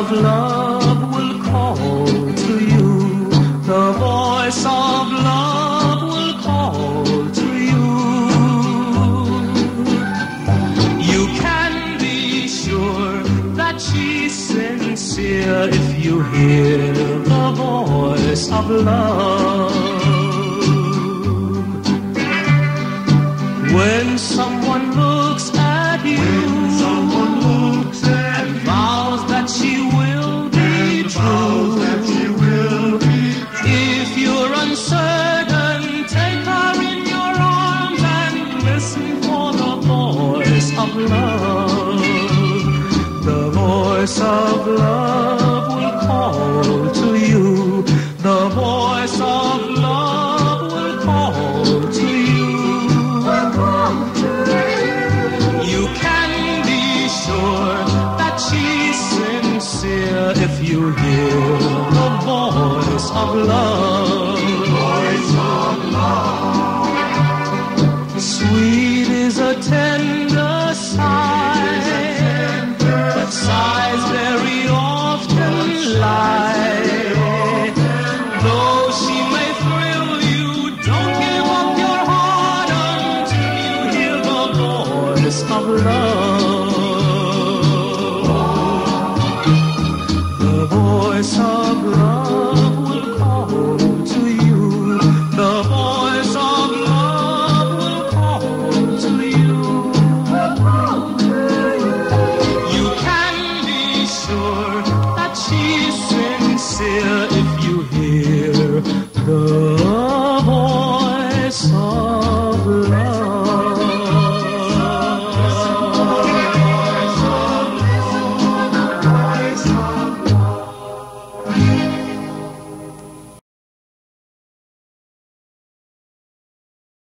of love will call to you. The voice of love will call to you. You can be sure that she's sincere if you hear the voice of love. When someone looks at you, vows that she will be true. If you're uncertain, take her in your arms and listen for the voice of love. The voice of love will call to you. The voice of love will call to you. You can be sure that she's sincere if you hear the voice of love.